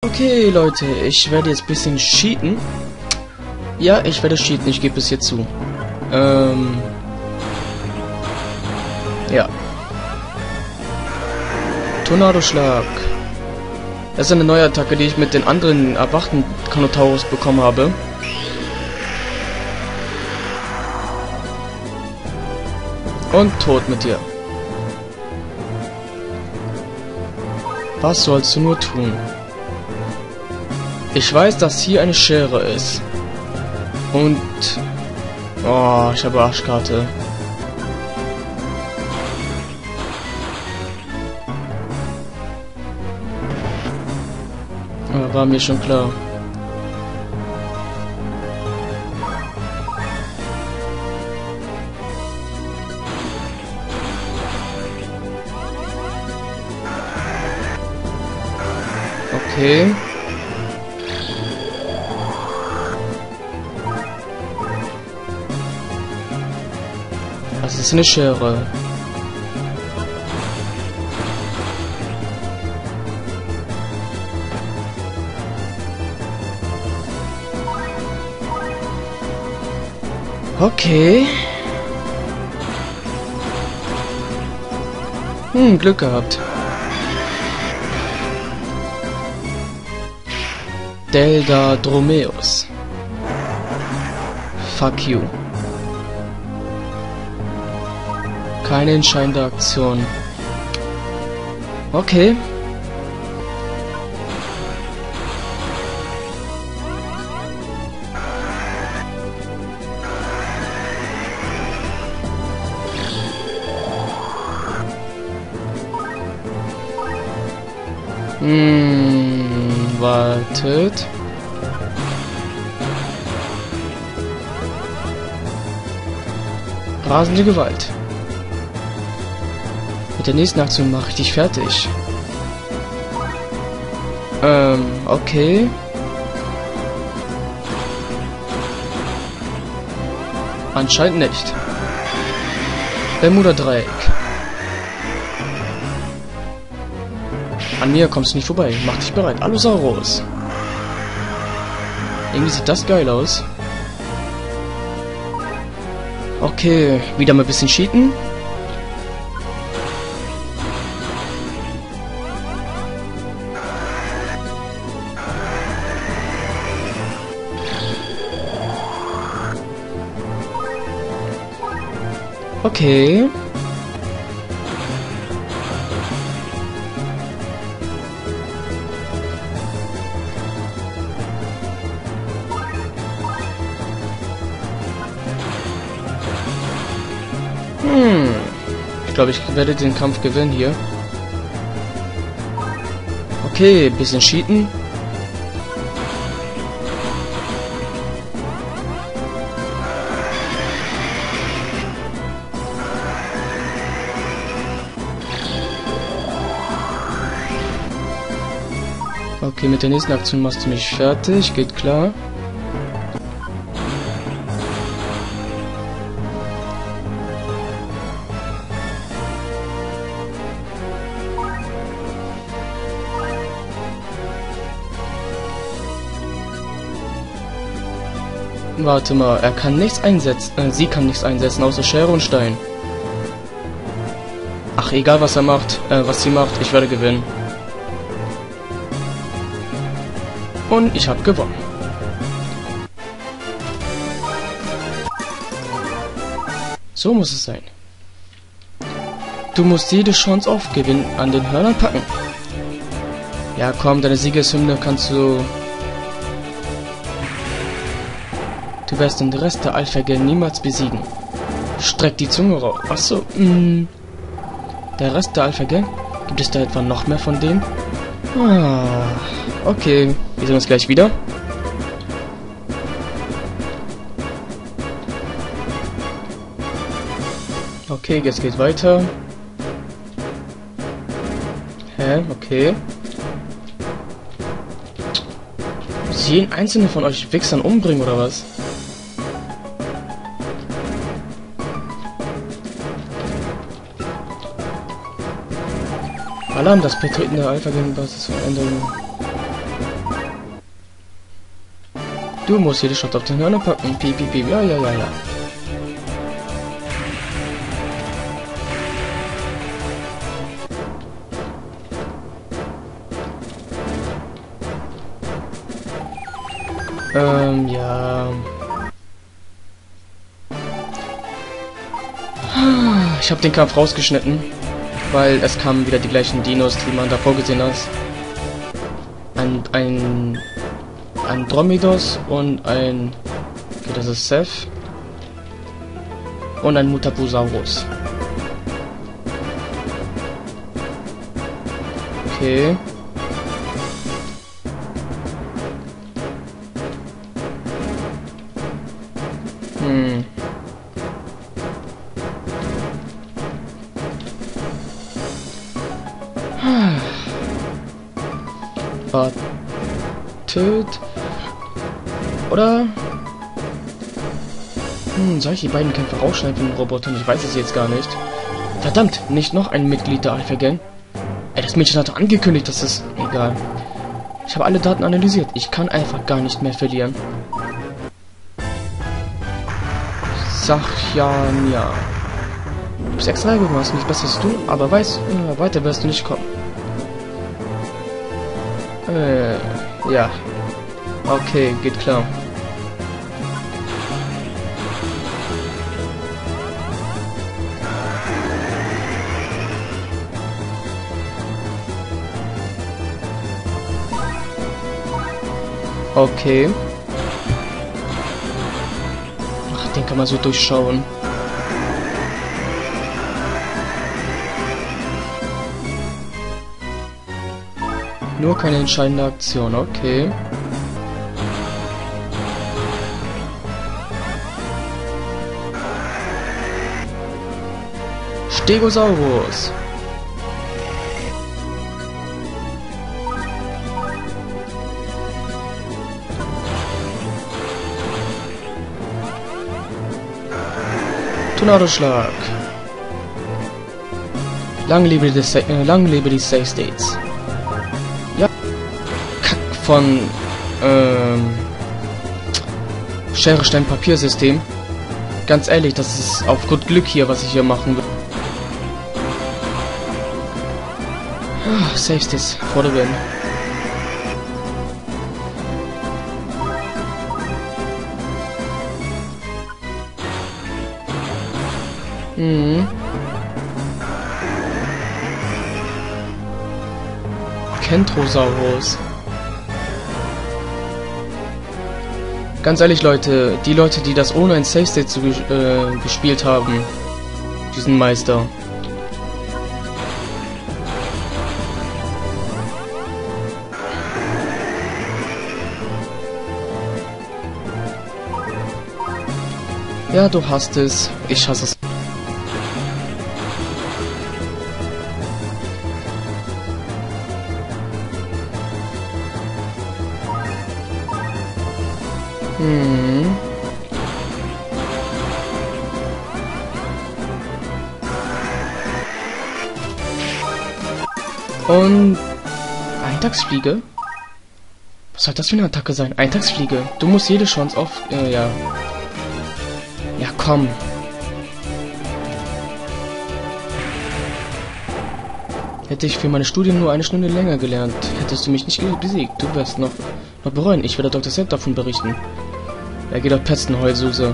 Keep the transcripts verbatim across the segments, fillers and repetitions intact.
Okay, Leute, ich werde jetzt ein bisschen cheaten. Ja, ich werde cheaten, ich gebe es hier zu. Ähm... Ja. Tornadoschlag. Das ist eine neue Attacke, die ich mit den anderen erwachten Carnotaurus bekommen habe. Und tot mit dir. Was sollst du nur tun? Ich weiß, dass hier eine Schere ist. Und... Oh, ich habe Arschkarte. Aber war mir schon klar. Okay. Das ist eine Schere. Okay. Hm, Glück gehabt. Deldadromeus. Fuck you. Keine entscheidende Aktion. Okay. Hm, wartet. Rasende Gewalt. Mit der nächsten Aktion mache ich dich fertig. Ähm, okay. Anscheinend nicht. Bermuda Dreieck. An mir kommst du nicht vorbei. Mach dich bereit. Allosaurus. Irgendwie sieht das geil aus. Okay, wieder mal ein bisschen cheaten. Okay. Hm. Ich glaube, ich werde den Kampf gewinnen hier. Okay, bisschen cheaten. Okay, mit der nächsten Aktion machst du mich fertig, geht klar. Warte mal, er kann nichts einsetzen, äh, sie kann nichts einsetzen, außer Schere und Stein. Ach, egal was er macht, äh, was sie macht, ich werde gewinnen. Und ich habe gewonnen. So muss es sein. Du musst jede Chance aufgewinnen, an den Hörnern packen. Ja komm, deine Siegeshymne kannst du... Du wirst den Rest der Alpha-Gang niemals besiegen. Streck die Zunge raus. Achso, mh. Der Rest der Alpha-Gang? Gibt es da etwa noch mehr von denen? Ah, okay. Wir sehen uns gleich wieder. Okay, jetzt geht weiter. Hä? Okay. Muss ich jeden einzelnen von euch Wichsern umbringen, oder was? Alarm, das Betreten der Alpha-Gang-Basis Veränderung. Du musst jede Shot auf den Hörner packen. Piep, piep, piep. Ja, ja, ja, ja. Ähm, ja. Ich habe den Kampf rausgeschnitten, weil es kamen wieder die gleichen Dinos, die man davor gesehen hat. Ein, ein Andromedos und ein, okay, das ist Seth und ein Mutaposaurus. Okay. Hm. Wartet. Oder? Hm, soll ich die beiden Kämpfe rausschneiden von den Robotern? Ich weiß es jetzt gar nicht. Verdammt, nicht noch ein Mitglied der Alpha Gang. Ey, das Mädchen hatte angekündigt, dass es... Egal. Ich habe alle Daten analysiert. Ich kann einfach gar nicht mehr verlieren. Sachjania. Du bist extra hergekommen, hast nichts Besseres zu tun, aber weiß, äh, weiter wirst du nicht kommen. Äh, ja. Okay, geht klar. Okay. Ach, den kann man so durchschauen. Nur keine entscheidende Aktion, okay. Stegosaurus. Tornadoschlag. Lang lebe die, äh, lang lebe die Safe States. Ja. Kack von ähm, Schere, Stein, Papiersystem. Ganz ehrlich, das ist auf gut Glück hier, was ich hier machen will. Ah, Safe States for the win. Mhm. Kentrosaurus. Ganz ehrlich, Leute, die Leute, die das ohne ein Safe State zu, äh, gespielt haben, diesen Meister. Ja, du hast es. Ich hasse es. Hm. Und Eintagsfliege? Was soll das für eine Attacke sein? Eintagsfliege. Du musst jede Chance auf... Äh, ja. Ja, komm. Hätte ich für meine Studien nur eine Stunde länger gelernt, hättest du mich nicht besiegt. Du wirst noch, noch bereuen. Ich werde Doktor Sepp davon berichten. Er geht auf Petzen, Heulsuse.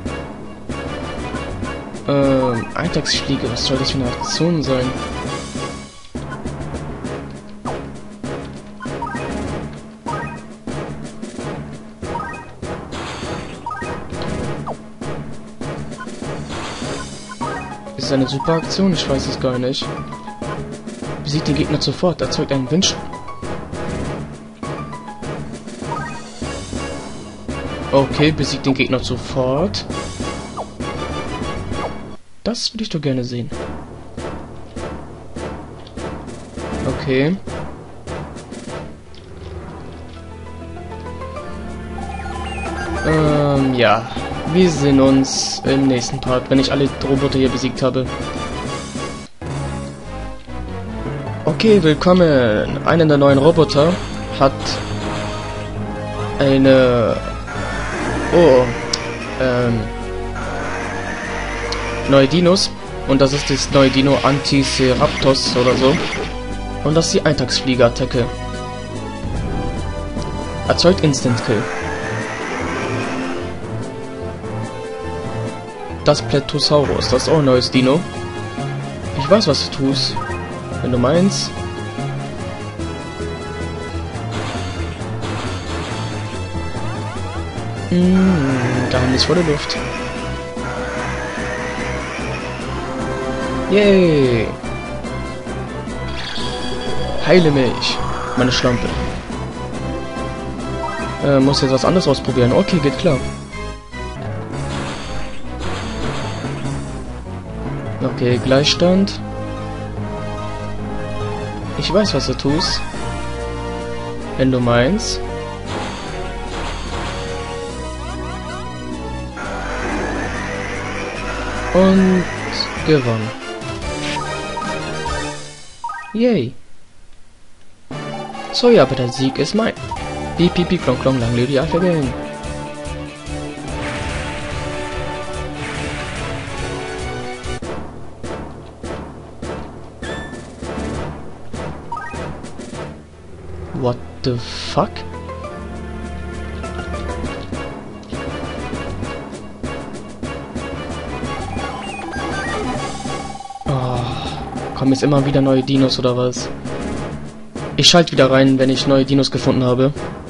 Ähm, Eintagsfliege. Was soll das für eine Aktion sein? Ist es eine super Aktion? Ich weiß es gar nicht. Besiegt den Gegner sofort, erzeugt einen Wind. Okay, besiegt den Gegner sofort. Das würde ich doch gerne sehen. Okay. Ähm, ja. Wir sehen uns im nächsten Part, wenn ich alle Roboter hier besiegt habe. Okay, willkommen. Einer der neuen Roboter hat eine Oh, ähm, neue Dinos. Und das ist das neue Dino Anticeraptos oder so. Und das ist die Eintagsflieger-Attacke. Erzeugt Instant Kill. Das Pletosaurus, das ist auch ein neues Dino. Ich weiß, was du tust. Wenn du meinst. Mmh, geheimnisvolle Luft. Yay! Heile mich, meine Schlampe. Äh, muss jetzt was anderes ausprobieren. Okay, geht klar. Okay, Gleichstand. Ich weiß, was du tust. Wenn du meinst. Und gewonnen. Yay. So, ja, aber der Sieg ist mein. Piep, piep, piep, klong, klong, lang lebe die Alpha Gang. What the fuck? Kommen jetzt immer wieder neue Dinos oder was? Ich schalte wieder rein, wenn ich neue Dinos gefunden habe.